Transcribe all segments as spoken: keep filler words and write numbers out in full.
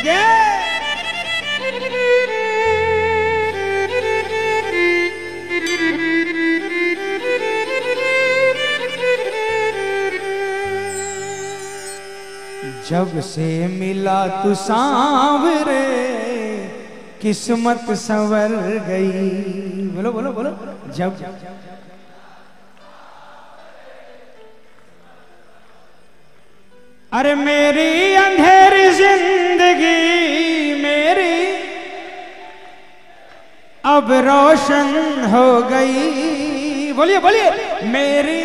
जब से मिला तू सांवरे किस्मत संवर गई। बोलो बोलो बोलो। जब अरे मेरी अंधेरी जिंदगी मेरी अब रोशन हो गई। बोलिए बोलिए। मेरी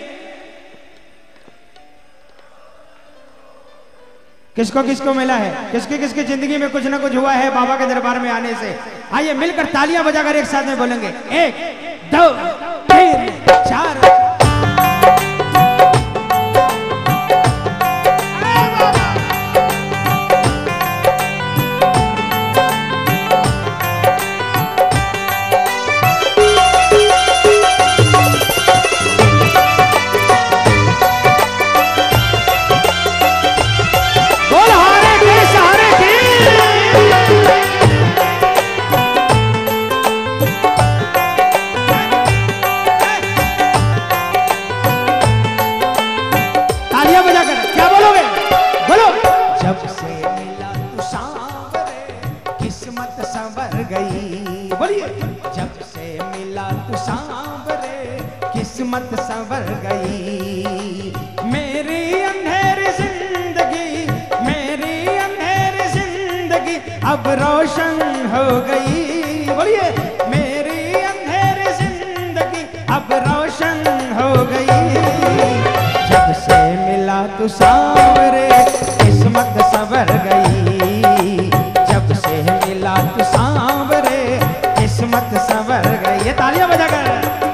किसको किसको मिला है, किसकी किसकी जिंदगी में कुछ ना कुछ हुआ है बाबा के दरबार में आने से। आइए मिलकर तालियां बजाकर एक साथ में बोलेंगे। एक दो तीन चार। किस्मत संवर गई। मेरी अंधेरी जिंदगी मेरी अंधेरी जिंदगी अब रोशन हो गई। बोलिए। मेरी अंधेरी जिंदगी अब रोशन हो गई। जब से मिला तू सांवरे किस्मत संवर गई। जब से मिला तू सांवरे किस्मत संवर गई। ये तालियां बजाकर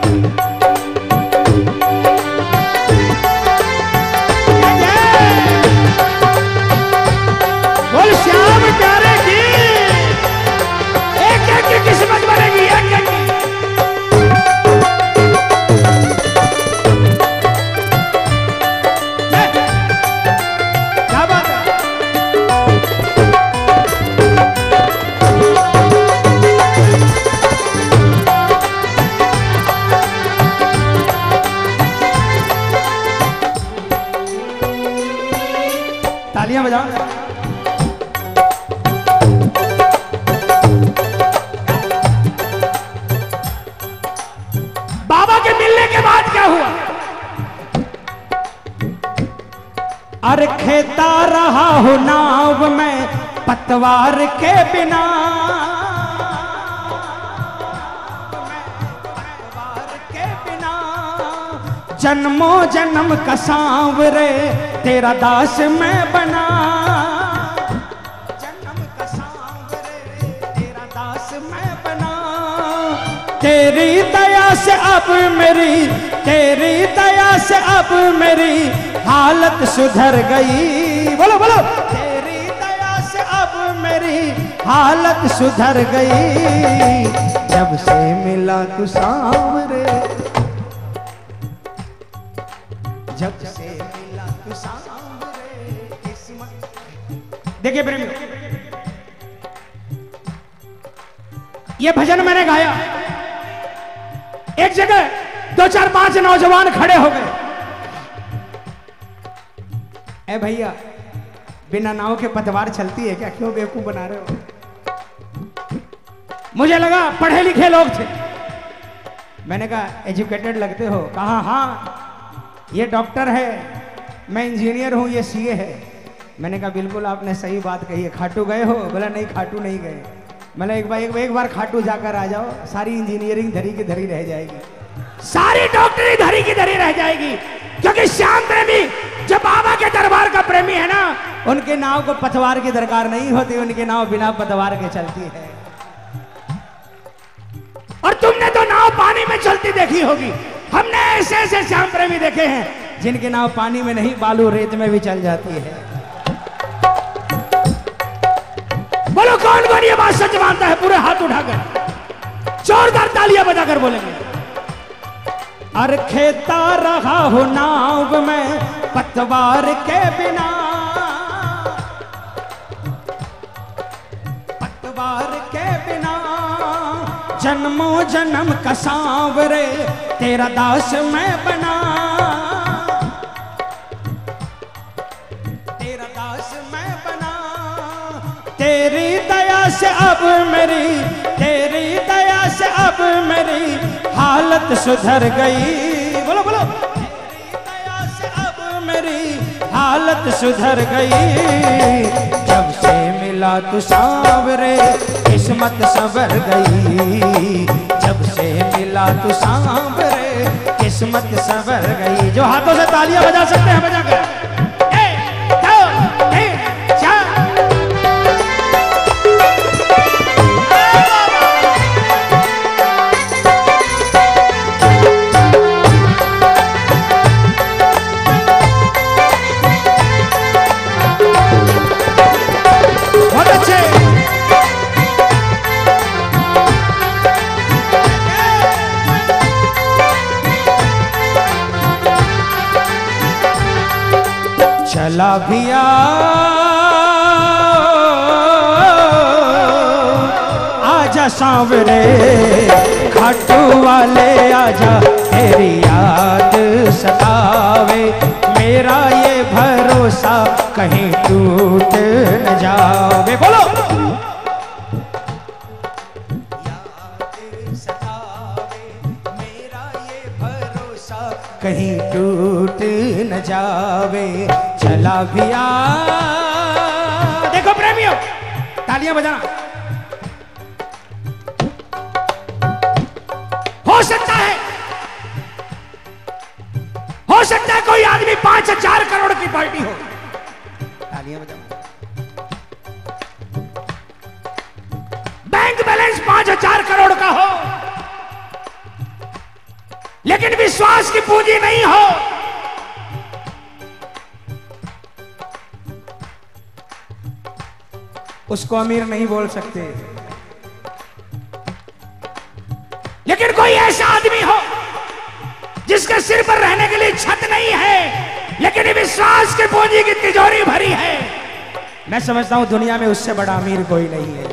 श्याम प्यारे की एक एक की किस्मत बनेगी। एक एक की क्या बात है। तालियां बजाओ। अरे खेता रहा हूं नाव में पतवार के बिना। पतवार के बिना जन्मों जन्म का सांवरे तेरा दास मैं बना। जन्म का सांवरे तेरा दास मैं बना। तेरी दया से अब मेरी तेरी दया से अब मेरी हालत सुधर गई। बोलो बोलो। तेरी दया से अब मेरी हालत सुधर गई। जब से मिला तू सांवरे जब से मिला तू सांवरे किस्मत। देखिए प्रेमी, ये भजन मैंने गाया। एक जगह दो चार पांच नौजवान खड़े हो गए। ए भैया, बिना नाव के पतवार चलती है क्या? क्यों बेवकूफ बना रहे हो? मुझे लगा पढ़े लिखे लोग थे। मैंने कहा एजुकेटेड लगते हो। कहा हाँ ये डॉक्टर है, मैं इंजीनियर हूं, ये सीए है। मैंने कहा बिल्कुल आपने सही बात कही है। खाटू गए हो? बोला नहीं खाटू नहीं गए। मैंने एक बार एक, एक बार खाटू जाकर आ जाओ, सारी इंजीनियरिंग धरी की धरी रह जाएगी, सारी डॉक्टरी धरी की धरी रह जाएगी। क्योंकि श्याम प्रेमी जब बाबा के दरबार का प्रेमी है ना, उनके नाव को पतवार की दरकार नहीं होती, उनके नाव बिना पतवार के चलती है। और तुमने तो नाव पानी में चलती देखी होगी। हमने ऐसे ऐसे श्याम प्रेमी देखे हैं जिनके नाव पानी में नहीं बालू रेत में भी चल जाती है। बोलो कौन कौन ये बात सच मानता है? पूरे हाथ उठाकर जोरदार तालियां बजाकर बोलेंगे। अरे खेता रहा हो नाव में पतवार के बिना। पतवार के बिना जन्मों जन्म का सांवरे तेरा दास मैं बना, तेरा दास मैं बना। तेरी दया से अब मेरी, तेरी दया से अब मेरी हालत सुधर गई। बोलो बोलो। तेरी दया से अब मेरी हालत सुधर गई। जब से मिला तू सांवरे किस्मत संवर गई। जब से मिला तू सांवरे किस्मत संवर गई। जो हाथों से तालियां बजा सकते हैं बजा कर। चला भिया आजा सांवरे खाटू वाले आजा, तेरी याद सतावे मेरा ये भरोसा कहीं टूट न जावे। बोलो। याद सतावे मेरा ये भरोसा कहीं टूट न जावे। चला भिया। देखो प्रेमियों, तालियां बजाना। हो सकता है, हो सकता है कोई आदमी पांच हजार करोड़ की पार्टी हो। तालियां बजाना। बैंक बैलेंस पांच हजार करोड़ का हो, लेकिन विश्वास की पूंजी नहीं हो। उसको अमीर नहीं बोल सकते। लेकिन कोई ऐसा आदमी हो जिसके सिर पर रहने के लिए छत नहीं है, लेकिन विश्वास की पूंजी की तिजोरी भरी है, मैं समझता हूं दुनिया में उससे बड़ा अमीर कोई नहीं है।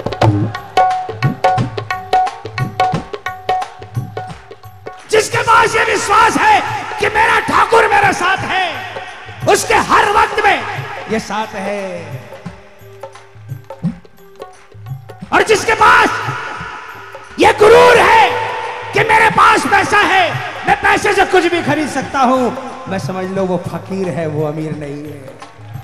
जिसके पास ये विश्वास है कि मेरा ठाकुर मेरे साथ है, उसके हर वक्त में ये साथ है। और जिसके पास ये गुरूर है कि मेरे पास पैसा है, मैं पैसे से कुछ भी खरीद सकता हूं, मैं समझ लो वो फकीर है, वो अमीर नहीं है।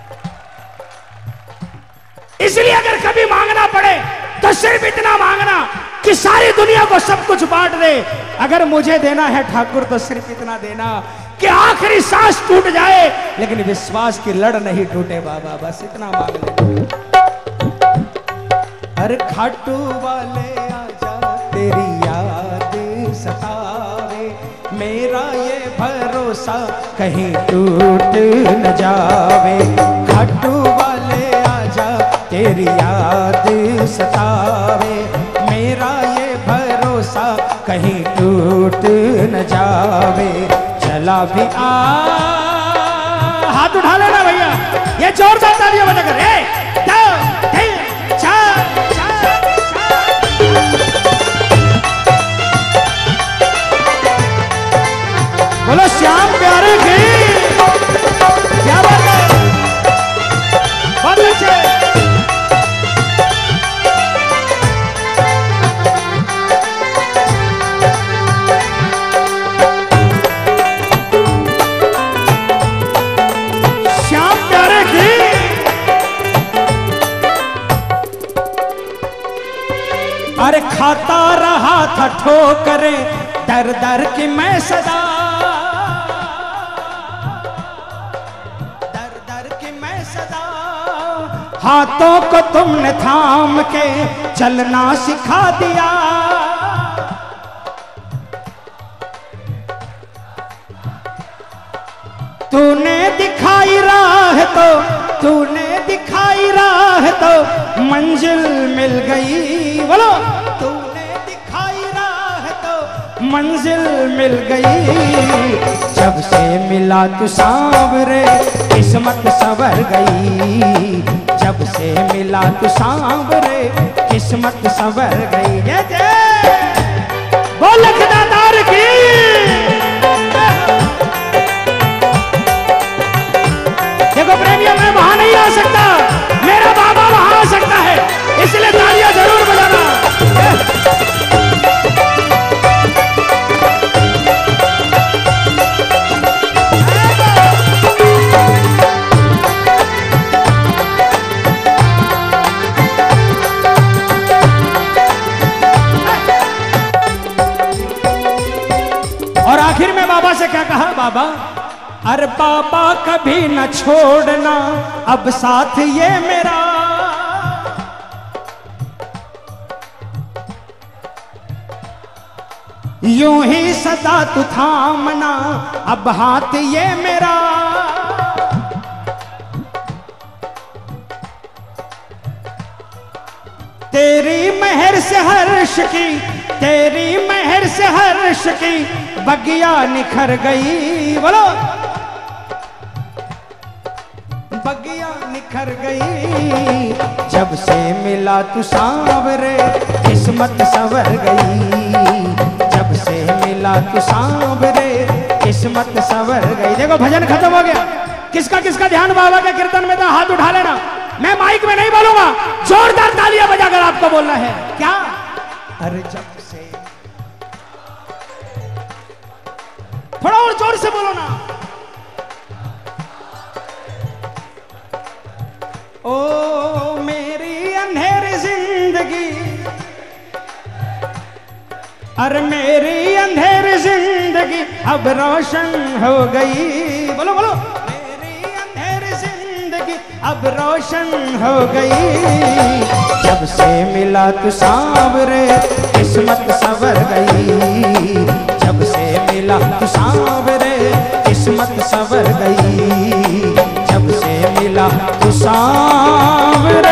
इसलिए अगर कभी मांगना पड़े तो सिर्फ इतना मांगना कि सारी दुनिया को सब कुछ बांट दे। अगर मुझे देना है ठाकुर तो सिर्फ इतना देना कि आखिरी सांस टूट जाए, लेकिन विश्वास की लड़ नहीं टूटे बाबा, बस इतना मांग ले। हर खाटू वाले आजा, तेरी याद सतावे मेरा ये भरोसा कहीं टूट न जावे। खाटू वाले आजा, तेरी याद सतावे मेरा ये भरोसा कहीं टूट न जावे। चला भी आ। हाथ उठा लेना भैया, ये जोरदार तालियां बजा कर। बोलो श्याम प्यारे की। क्या बात है, बहुत अच्छे। श्याम प्यारे की। अरे खाता रहा था ठोकरे दर दर की मैं सदा, दर दर की मैं सदा। हाथों को तुमने थाम के चलना सिखा दिया। तूने दिखाई राह तो, तूने दिखाई राह तो मंजिल मिल गई। बोलो। तूने दिखाई राह तो मंजिल मिल गई। जब से मिला तू सांवरे किस्मत संवर गई। जब से मिला तू सांवरे किस्मत संवर गई। जय जय बोल लखदातार की। देखो प्रेमियों, मैं वहां नहीं आ सकता, मेरा बाबा वहां आ सकता है, इसलिए तालियां जरूर बजाना। और आखिर में बाबा से क्या कहा? बाबा, अरे बाबा कभी न छोड़ना अब साथ ये मेरा, यूं ही सदा तू थामना अब हाथ ये मेरा। तेरी मेहर से हर्ष की, तेरी मेहर से हर्ष की बगिया निखर गई। बोलो, बगिया निखर गई। जब से मिला तू सांवरे किस्मत संवर गई। जब से मिला तू सांवरे किस्मत संवर गई। देखो भजन खत्म हो गया। किसका किसका ध्यान बाबा के कीर्तन में था? हाथ उठा लेना। मैं माइक में नहीं बोलूंगा, जोरदार तालियां बजाकर आपको बोलना है। क्या? अरे जब से, थोड़ा और जोर से बोलो ना। ओ मेरी अंधेरी जिंदगी, अरे मेरी अंधेरी जिंदगी अब रोशन हो गई। बोलो बोलो, मेरी अंधेरी जिंदगी अब रोशन हो गई। जब से मिला तू सांवरे किस्मत संवर गई। जब से मिला तू सांवरे किस्मत संवर गई। जब से मिला तू सांवरे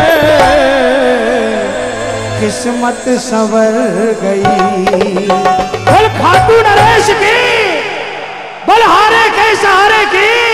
किस्मत संवर गई। बोल खाटू नरेश की, बोल हारे के सहारे की।